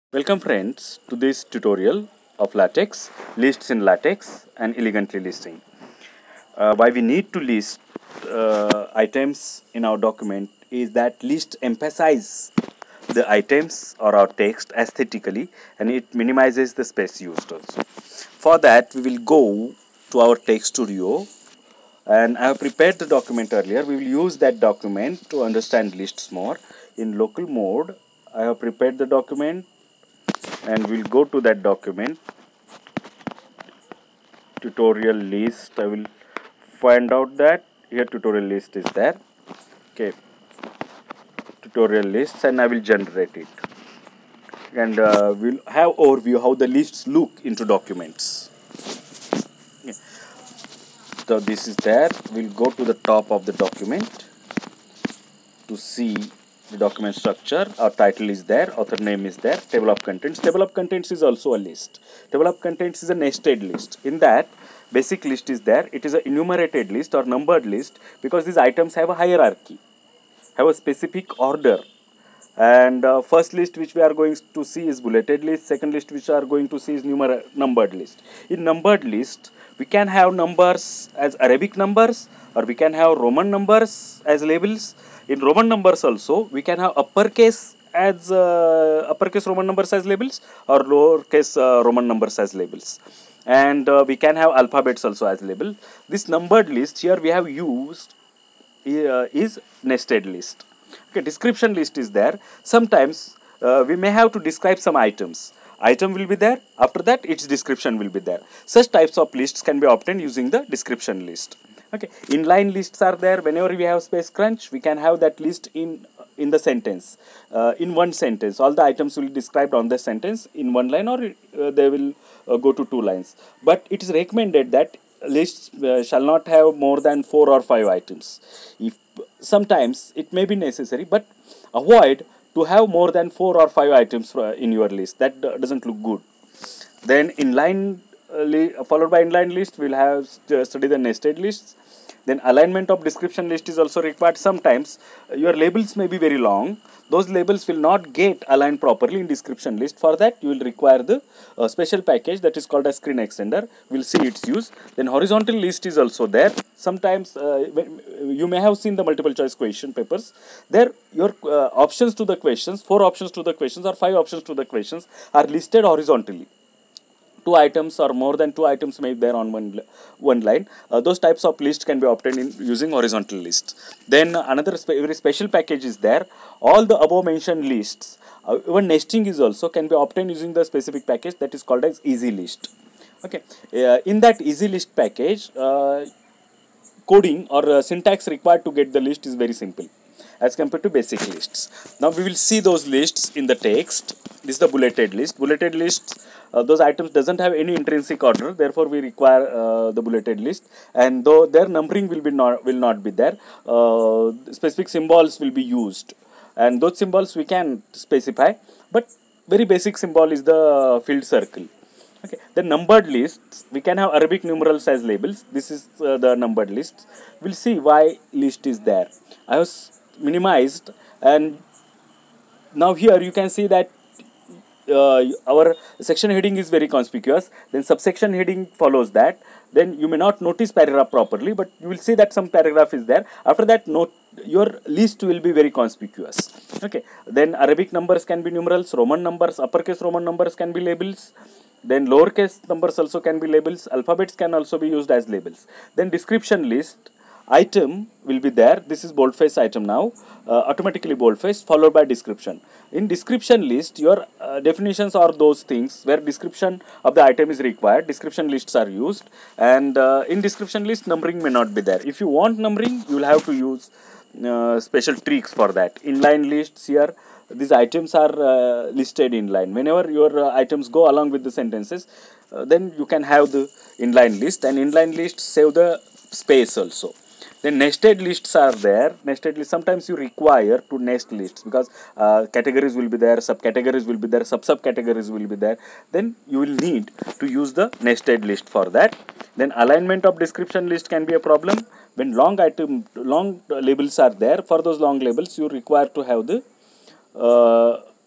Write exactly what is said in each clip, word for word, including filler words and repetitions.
Welcome friends to this tutorial of LaTeX, lists in LaTeX and elegantly listing. Uh, why we need to list uh, items in our document is that list emphasize the items or our text aesthetically and it minimizes the space used also. For that we will go to our text studio and I have prepared the document earlier. We will use that document to understand lists more. In local mode I have prepared the document and we'll go to that document tutorial list. I will find out that here tutorial list is there. Okay, tutorial lists, and I will generate it, and uh, we'll have overview how the lists look into documents. Okay. So this is there. We'll go to the top of the document to see the document structure. Our title is there, author name is there, table of contents. Table of contents is also a list. Table of contents is a nested list. In that, basic list is there. It is a enumerated list or numbered list because these items have a hierarchy, have a specific order. And uh, first list which we are going to see is bulleted list. Second list which we are going to see is numer numbered list. In numbered list, we can have numbers as Arabic numbers or we can have Roman numbers as labels. In Roman numbers also, we can have uppercase as uh, uppercase Roman numbers as labels or lowercase uh, Roman numbers as labels. And uh, we can have alphabets also as label. This numbered list here we have used uh, is nested list. Okay, description list is there. Sometimes uh, we may have to describe some items. Item will be there. After that, its description will be there. Such types of lists can be obtained using the description list. Okay, inline lists are there. Whenever we have space crunch, we can have that list in in the sentence, uh, in one sentence. All the items will be described on the sentence in one line, or uh, they will uh, go to two lines. But it is recommended that lists uh, shall not have more than four or five items. If sometimes it may be necessary, but avoid to have more than four or five items in your list. That doesn't look good. Then inline uh, followed by inline list, we'll have st study the nested lists. Then alignment of description list is also required. Sometimes uh, your labels may be very long. Those labels will not get aligned properly in description list. For that, you will require the uh, special package that is called a screen extender. We'll see its use. Then horizontal list is also there. Sometimes uh, you may have seen the multiple choice question papers. There, your uh, options to the questions, four options to the questions or five options to the questions are listed horizontally. Two items or more than two items may be there on one one line. Uh, those types of lists can be obtained in using horizontal lists. Then uh, another spe very special package is there. All the above mentioned lists, uh, even nesting is also can be obtained using the specific package that is called as easy list. Okay, uh, in that easy list package, uh, coding or uh, syntax required to get the list is very simple as compared to basic lists. Now we will see those lists in the text. This is the bulleted list. Bulleted lists, uh, those items doesn't have any intrinsic order, therefore we require uh, the bulleted list, and though their numbering will be not will not be there, uh, specific symbols will be used, and those symbols we can specify, but very basic symbol is the filled circle. Okay, the numbered lists, we can have Arabic numerals as labels. This is uh, the numbered list. We'll see why list is there. I have minimized, and now here you can see that uh, our section heading is very conspicuous. Then subsection heading follows that. Then you may not notice paragraph properly, but you will see that some paragraph is there. After that, note your list will be very conspicuous. Okay, then Arabic numbers can be numerals, Roman numbers, uppercase Roman numbers can be labels. Then lowercase numbers also can be labels. Alphabets can also be used as labels. Then description list, item will be there. This is boldface item now, uh, automatically boldface followed by description. In description list, your uh, definitions are those things where description of the item is required. Description lists are used, and uh, in description list numbering may not be there. If you want numbering, you will have to use uh, special tricks for that. Inline lists here, these items are uh, listed in line. Whenever your uh, items go along with the sentences, uh, then you can have the inline list, and inline list save the space also. Then nested lists are there. Nested lists, sometimes you require to nest lists because uh, categories will be there, subcategories will be there, sub-subcategories will be there. Then you will need to use the nested list for that. Then alignment of description list can be a problem. When long item, long labels are there, for those long labels you require to have the uh,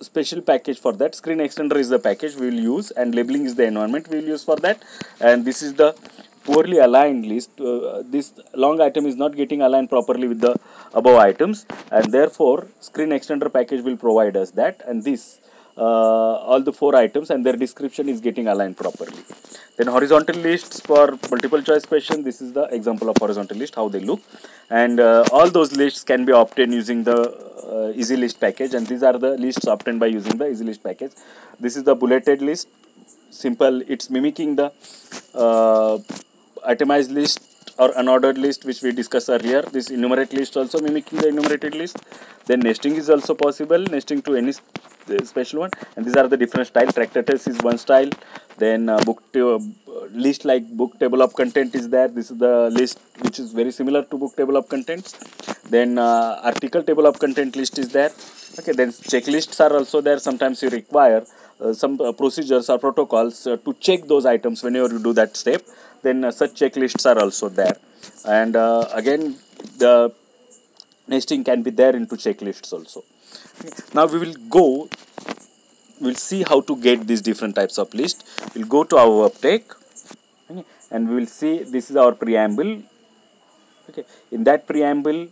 special package for that. Screen extender is the package we will use, and labeling is the environment we will use for that. And this is the poorly aligned list. Uh, this long item is not getting aligned properly with the above items, and therefore screen extender package will provide us that. And this uh, all the four items and their description is getting aligned properly. Then horizontal lists for multiple choice question. This is the example of horizontal list, how they look, and uh, all those lists can be obtained using the uh, easy list package, and these are the lists obtained by using the easy list package. This is the bulleted list. Simple, it's mimicking the uh, itemized list or unordered list which we discussed earlier. This enumerate list also mimicking the enumerated list. Then nesting is also possible, nesting to any special one, and these are the different style. Tractor test is one style. Then uh, book uh, list like book table of content is there. This is the list which is very similar to book table of contents. Then uh, article table of content list is there. Okay, then checklists are also there. Sometimes you require uh, some uh, procedures or protocols uh, to check those items whenever you do that step. Then uh, such checklists are also there. And uh, again, the nesting can be there into checklists also. Now we will go, we'll see how to get these different types of list. We'll go to our uptake, okay, and we will see this is our preamble. Okay, in that preamble,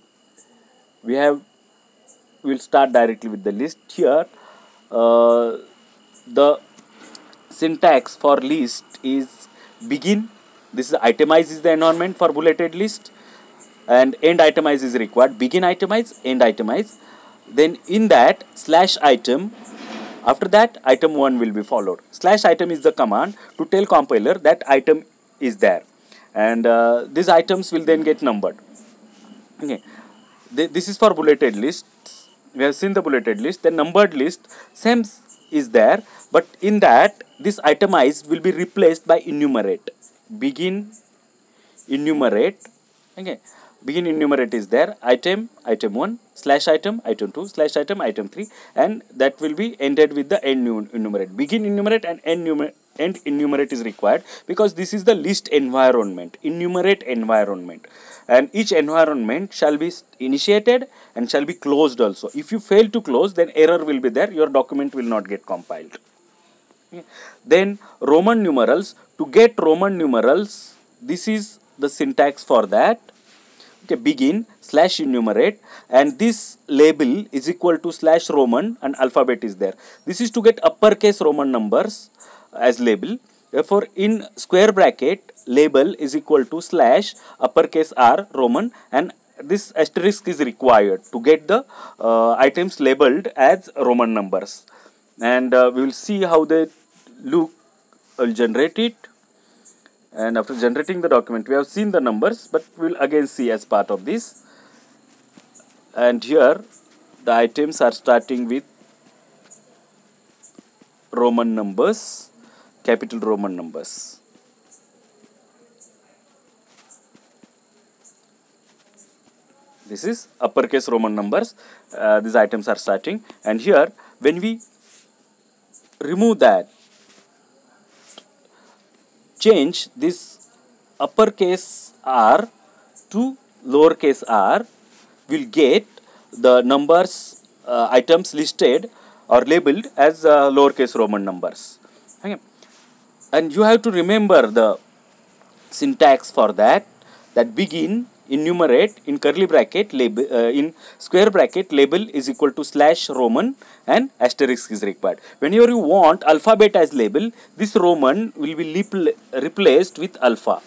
we have, we'll start directly with the list. Here, uh, the syntax for list is begin. This is itemize is the environment for bulleted list, and end itemize is required. Begin itemize, end itemize. Then in that slash item, after that item one will be followed. Slash item is the command to tell compiler that item is there, and uh, these items will then get numbered. Okay, this is for bulleted list. We have seen the bulleted list. The numbered list same is there, but in that this itemize will be replaced by enumerate. Begin enumerate. Okay, begin enumerate is there. Item item one slash item item two slash item item three, and that will be ended with the end enumerate. Begin enumerate and end enumerate. End enumerate is required because this is the list environment, enumerate environment, and each environment shall be initiated and shall be closed also. If you fail to close, then error will be there, your document will not get compiled. Okay. Then Roman numerals, to get Roman numerals, this is the syntax for that. Okay, begin slash enumerate, and this label is equal to slash Roman and alphabet is there. This is to get uppercase Roman numbers as label. Therefore, in square bracket, label is equal to slash uppercase R Roman, and this asterisk is required to get the uh, items labeled as Roman numbers. And uh, we will see how they look. I will generate it, and after generating the document, we have seen the numbers, but we will again see as part of this. And here the items are starting with Roman numbers, capital Roman numbers. This is uppercase Roman numbers. Uh, these items are starting, and here when we remove that, change this uppercase R to lowercase r, will get the numbers uh, items listed or labeled as uh, lowercase Roman numbers. Okay. And you have to remember the syntax for that, that begin enumerate in curly bracket label uh, in square bracket label is equal to slash Roman and asterisk is required. Whenever you want alphabet as label, this Roman will be replaced with alpha.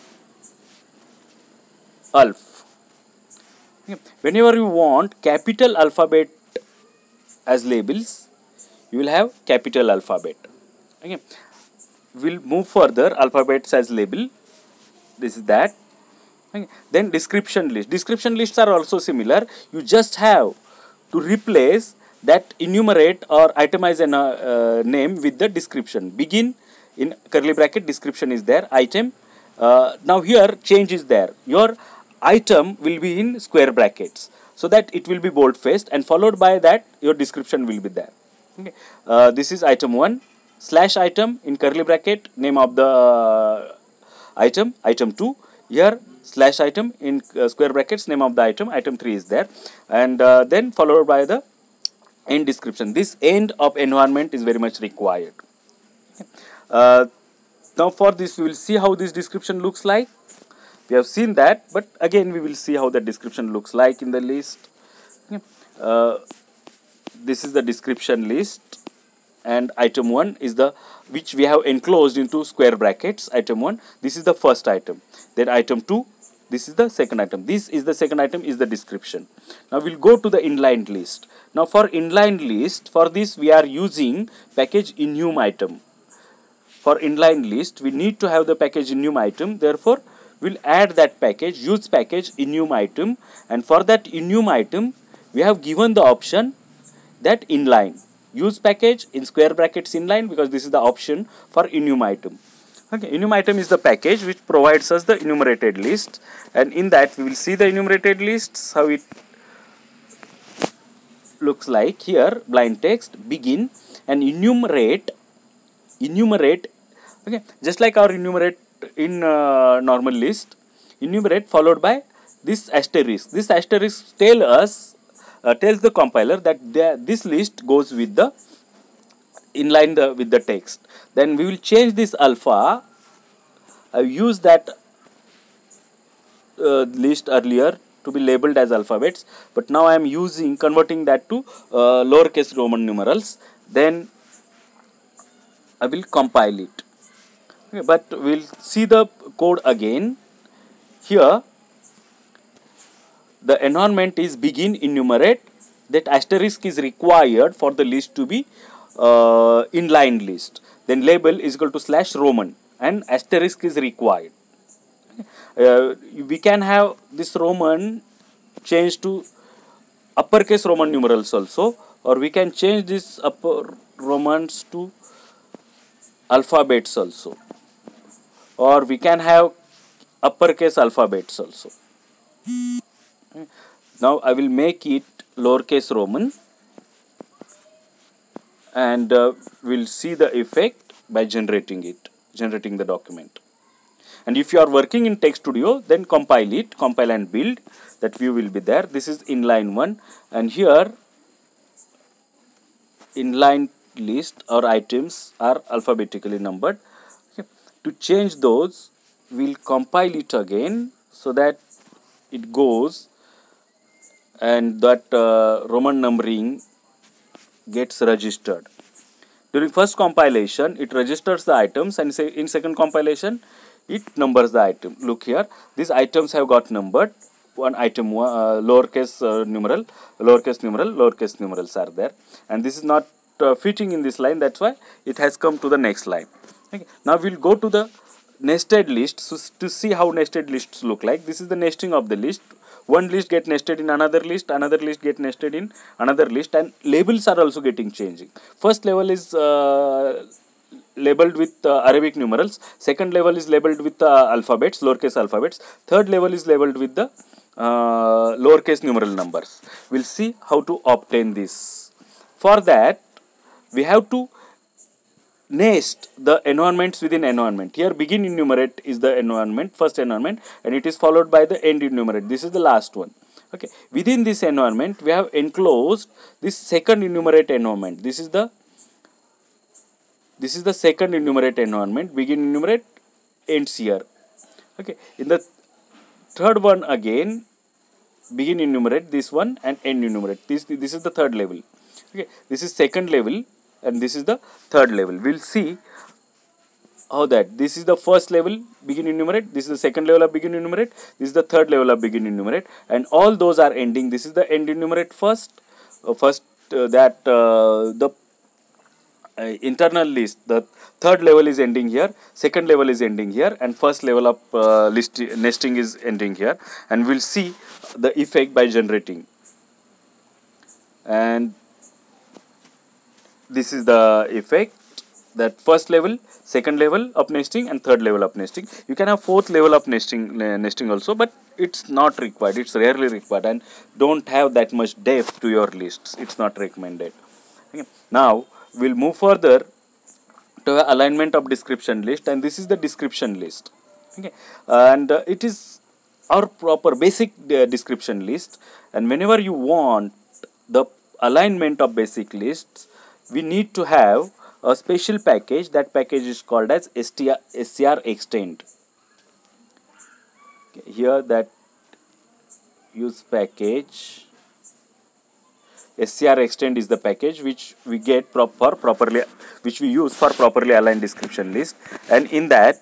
Alph. Okay. Whenever you want capital alphabet as labels, you will have capital alphabet. Okay. We'll move further, alphabets as label. This is that. Okay. Then description list. Description lists are also similar. You just have to replace that enumerate or itemize a uh, name with the description. Begin in curly bracket, description is there. Item. Uh, now here change is there. Your item will be in square brackets, so that it will be bold faced, and followed by that your description will be there. Okay. Uh, this is item one slash item in curly bracket, name of the uh, item, item two. Here slash item in uh, square brackets, name of the item, item three is there, and uh, then followed by the end description. This end of environment is very much required. Uh, now for this we will see how this description looks like. We have seen that, but again we will see how the description looks like in the list. Uh, this is the description list, and item one is the which we have enclosed into square brackets. Item one, this is the first item. Then item two, this is the second item. This is the second item is the description. Now we'll go to the inline list. Now for inline list, for this we are using package enum item. For inline list, we need to have the package enum item. Therefore, we'll add that package, use package enum item, and for that enum item, we have given the option that inline. Use package in square brackets inline, because this is the option for enum item. Okay, enum item is the package which provides us the enumerated list, and in that we will see the enumerated lists, how it looks like here. Blind text, begin, and enumerate. Enumerate, okay, just like our enumerate in uh, normal list, enumerate followed by this asterisk. This asterisk tell us, uh, tells the compiler that the, this list goes with the inline the with the text. Then we will change this alpha. I used that uh, list earlier to be labeled as alphabets, but now I am using converting that to uh, lowercase Roman numerals. Then I will compile it. Okay, but we will see the code again. Here the environment is begin enumerate. That asterisk is required for the list to be uh, inline list. Then label is equal to slash Roman, and asterisk is required. Uh, we can have this Roman changed to uppercase Roman numerals also, or we can change this upper Romans to alphabets also, or we can have uppercase alphabets also. Now I will make it lowercase Roman, and uh, we'll see the effect by generating it, generating the document. And if you are working in Text Studio, then compile it, compile and build. That view will be there. This is inline one, and here inline list or items are alphabetically numbered. Okay. To change those, we'll compile it again so that it goes, and that uh, Roman numbering gets registered. During first compilation, it registers the items, and say in second compilation, it numbers the item. Look here, these items have got numbered. One item, uh, lowercase uh, numeral, lowercase numeral, lowercase numerals are there, and this is not uh, fitting in this line. That's why it has come to the next line. Okay. Now we'll go to the nested list so to see how nested lists look like. This is the nesting of the list. One list get nested in another list, another list get nested in another list, and labels are also getting changing. First level is uh, labeled with uh, Arabic numerals. Second level is labeled with uh, alphabets, lowercase alphabets. Third level is labeled with the uh, lowercase numeral numbers. We'll see how to obtain this. For that, we have to nest the environments within environment. Here begin enumerate is the environment, first environment, and it is followed by the end enumerate. This is the last one. Okay. Within this environment, we have enclosed this second enumerate environment. This is the this is the second enumerate environment. Begin enumerate, ends here. Okay. In the third one again, begin enumerate this one and end enumerate. This this is the third level. Okay. This is second level, and this is the third level. We'll see how that. This is the first level, begin enumerate. This is the second level of begin enumerate. This is the third level of begin enumerate, and all those are ending. This is the end enumerate first. Uh, first uh, that uh, the uh, internal list. The third level is ending here. Second level is ending here, and first level of uh, list nesting is ending here. And we'll see the effect by generating. And this is the effect, that first level, second level of nesting, and third level of nesting. You can have fourth level of nesting uh, nesting also, but it's not required. It's rarely required, and don't have that much depth to your lists. It's not recommended. Okay. Now we'll move further to alignment of description list, and this is the description list. Okay, and uh, it is our proper basic uh, description list. And whenever you want the alignment of basic lists, we need to have a special package. That package is called as str, strextend. Okay, here that use package strextend is the package which we get proper properly which we use for properly aligned description list, and in that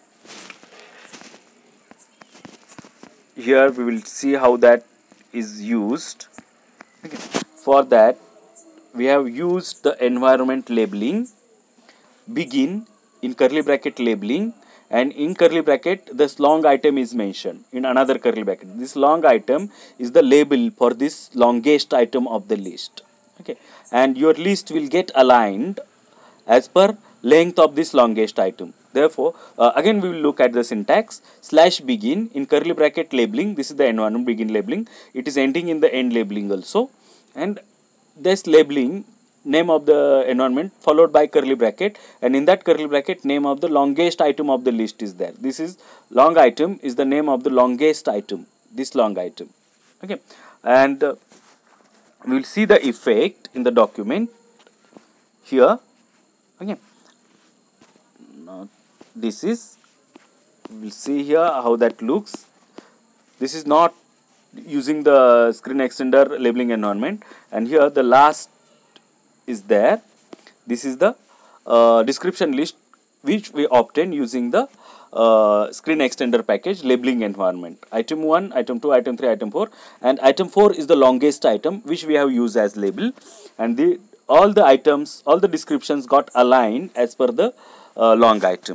here we will see how that is used. Okay. For that we have used the environment labeling, begin in curly bracket labeling, and in curly bracket this long item is mentioned in another curly bracket. This long item is the label for this longest item of the list. Okay, and your list will get aligned as per length of this longest item. Therefore, uh, again we will look at the syntax. Slash begin in curly bracket labeling, this is the environment begin labeling, it is ending in the end labeling also, and this labeling name of the environment followed by curly bracket, and in that curly bracket name of the longest item of the list is there. This is long item is the name of the longest item, this long item. Okay, and uh, we will see the effect in the document here. Okay, now this is, we will see here how that looks. This is not using the screen extender labeling environment, and here the last is there. This is the uh, description list which we obtain using the uh, screen extender package labeling environment. Item one, item two, item three, item four, and item four is the longest item which we have used as label, and the all the items, all the descriptions got aligned as per the uh, long item.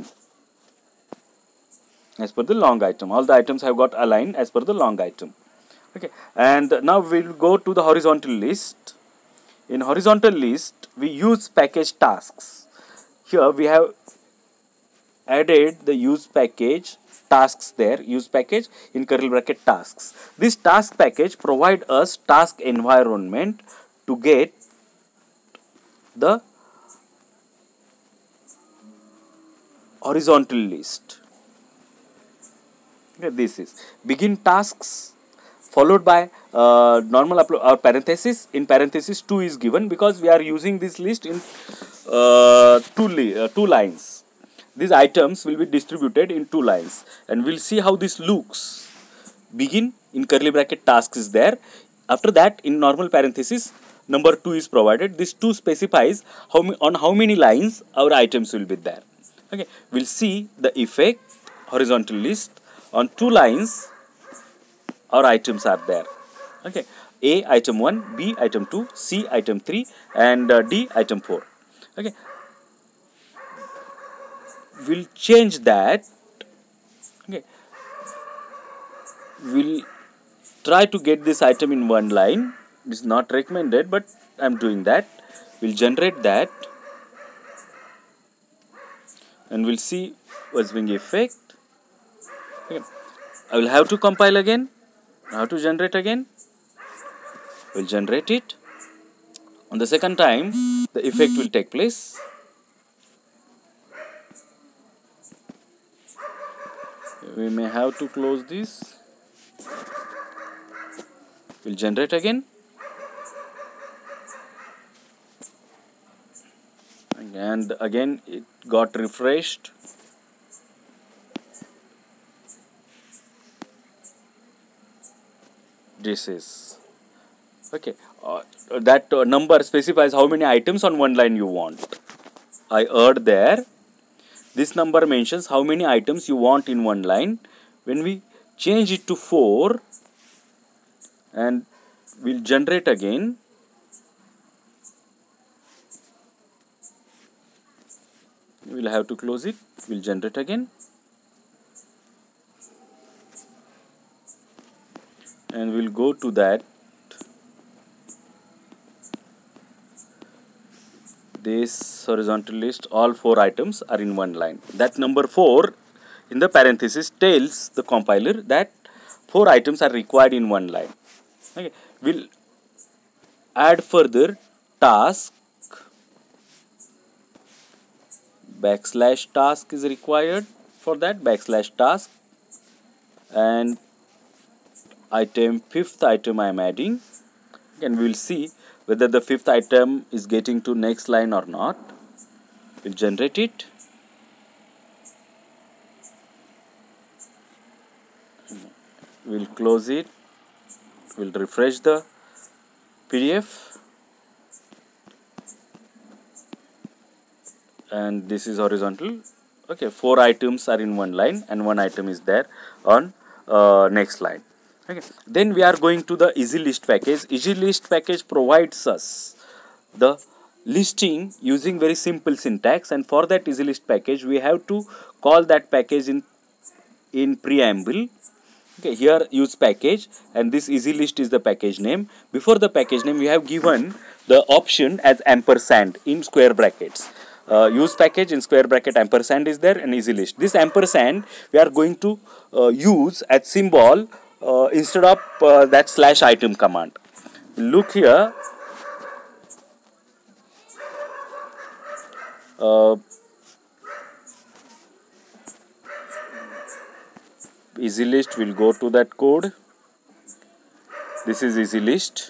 As per the long item, all the items have got aligned as per the long item. Okay, and now we will go to the horizontal list. In horizontal list, we use package tasks. Here we have added the use package tasks there, use package in curly bracket tasks. This task package provide us task environment to get the horizontal list. Okay, this is begin tasks followed by uh, normal upload or parenthesis. In parenthesis two is given because we are using this list in uh, two, li uh, two lines. These items will be distributed in two lines, and we'll see how this looks. Begin in curly bracket tasks is there. After that, in normal parenthesis, number two is provided. This two specifies how on how many lines our items will be there. Okay, we'll see the effect horizontal list on two lines. Our items are there. Okay, A item one, B item two, C item three, and uh, D item four. Okay, we'll change that. Okay, we'll try to get this item in one line. It's not recommended, but I'm doing that. We'll generate that, and we'll see what's being effect. Okay, I will have to compile again. How to generate again? We'll generate it. On the second time, the effect will take place. We may have to close this. We'll generate again. And again, it got refreshed. This is okay. Uh, that uh, number specifies how many items on one line you want. I add there. This number mentions how many items you want in one line. When we change it to four, and we'll generate again. We'll have to close it. We'll generate again. And we'll go to that. This horizontal list, all four items are in one line. That number four in the parenthesis tells the compiler that four items are required in one line. Okay, we'll add further task. Backslash task is required for that. Backslash task, and item fifth item I am adding, and we will see whether the fifth item is getting to next line or not. We'll generate it. We'll close it. We'll refresh the P D F. And this is horizontal. Okay, four items are in one line and one item is there on uh, next line. Okay, then we are going to the Easy List package. Easy List package provides us the listing using very simple syntax, and for that Easy List package we have to call that package in in preamble. Okay, here use package, and this Easy List is the package name. Before the package name we have given the option as ampersand in square brackets. Uh, use package in square bracket, ampersand is there, and Easy List. This ampersand we are going to uh, use as symbol uh, instead of uh, that slash item command. Look here. Uh, Easy List will go to that code. This is Easy List.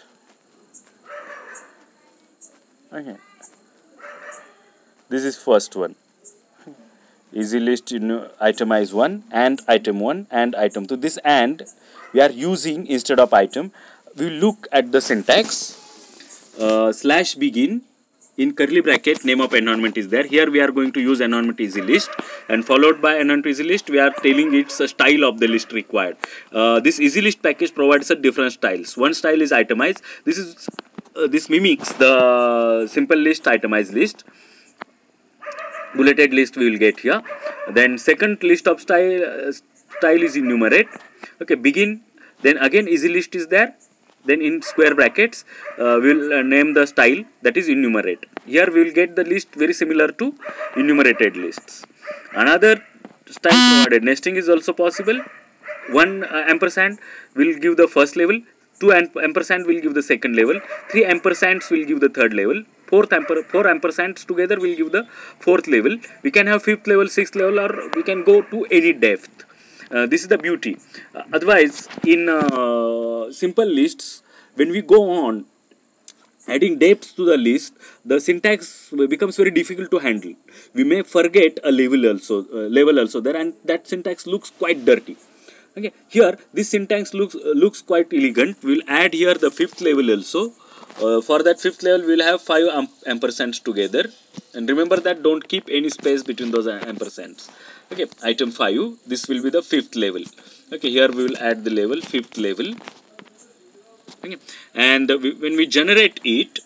Okay. This is first one. Easy List, you know, itemize one and item one and item two. This and we are using instead of item. We look at the syntax. Uh, slash begin in curly bracket, name of environment is there. Here we are going to use environment Easy List, and followed by environment Easy List we are telling it's a style of the list required. Uh, this Easy List package provides a different styles. One style is itemize. This is uh, this mimics the simple list, itemized list. Bulleted list we will get here. Then second list of style uh, style is enumerate. Okay, begin. Then again Easy List is there. Then in square brackets uh, we will uh, name the style, that is enumerate. Here we will get the list very similar to enumerated lists. Another style provided, nesting is also possible. One uh, ampersand will give the first level, two ampersand will give the second level, three ampersands will give the third level, fourth amper four ampersands together will give the fourth level. We can have fifth level, sixth level, or we can go to any depth. Uh, this is the beauty. Uh, otherwise, in uh, simple lists, when we go on adding depths to the list, the syntax becomes very difficult to handle. We may forget a level also, uh, level also there, and that syntax looks quite dirty. Okay, here this syntax looks uh, looks quite elegant. We will add here the fifth level also. Uh, for that fifth level, we will have five amp ampersands together, and remember that don't keep any space between those ampersands. Okay, item five, this will be the fifth level. Okay, here we will add the level, fifth level. Okay, and uh, we, when we generate it,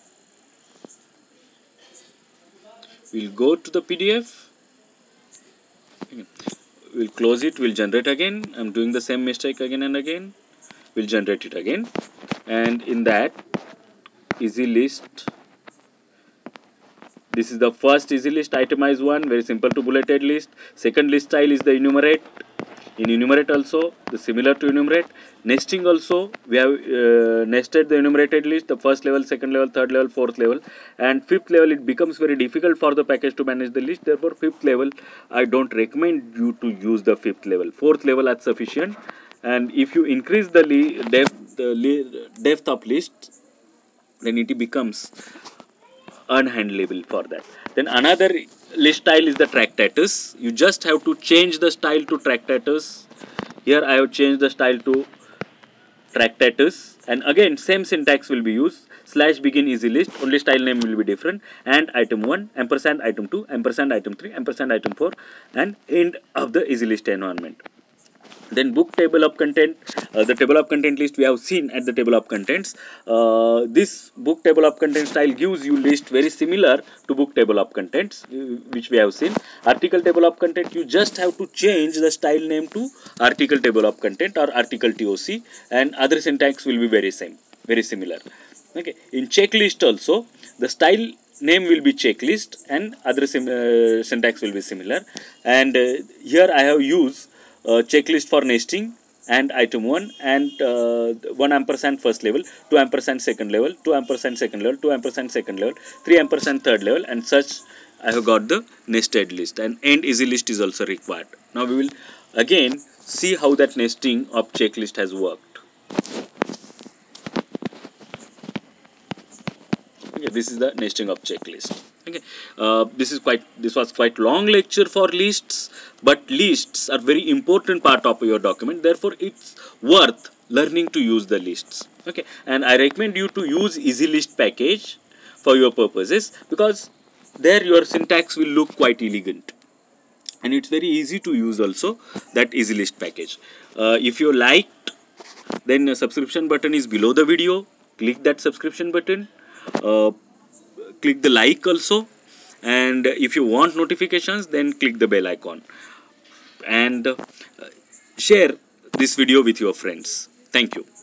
we'll go to the P D F. Okay, we'll close it, we'll generate again. I'm doing the same mistake again and again. We'll generate it again, and in that Easy List, this is the first Easy List, itemize one, very simple to bulleted list. Second list style is the enumerate. In enumerate also, the similar to enumerate. Nesting also, we have uh, nested the enumerated list, the first level, second level, third level, fourth level, and fifth level. It becomes very difficult for the package to manage the list. Therefore, fifth level, I don't recommend you to use the fifth level. Fourth level is sufficient. And if you increase the depth, the depth of list, then it becomes unhandleable for that. Then another list style is the tractatus. You just have to change the style to tractatus. Here I have changed the style to tractatus, and again same syntax will be used. Slash begin Easy List, only style name will be different, and item one, ampersand item two, ampersand item three, ampersand item four, and end of the Easy List environment. Then book table of content, uh, the table of content list we have seen at the table of contents. Uh, this book table of content style gives you list very similar to book table of contents, uh, which we have seen. Article table of content, you just have to change the style name to article table of content or article T O C, and other syntax will be very same, very similar. Okay, in checklist also, the style name will be checklist and other sim uh, syntax will be similar. And uh, here I have used Uh, checklist for nesting and item one, and uh, one ampersand first level, two ampersand second level, two ampersand second level, two ampersand second level, three ampersand third level, and such I have got the nested list, and end Easy List is also required. Now we will again see how that nesting of checklist has worked. this is the nesting of checklist. Okay, uh, this is quite this was quite long lecture for lists, but lists are very important part of your document, therefore it's worth learning to use the lists. Okay, and I recommend you to use EasyList package for your purposes, because there your syntax will look quite elegant and it's very easy to use also, that EasyList package. Uh, if you liked, then a subscription button is below the video. Click that subscription button, uh, click the like also, and if you want notifications, then click the bell icon, and uh, share this video with your friends. Thank you.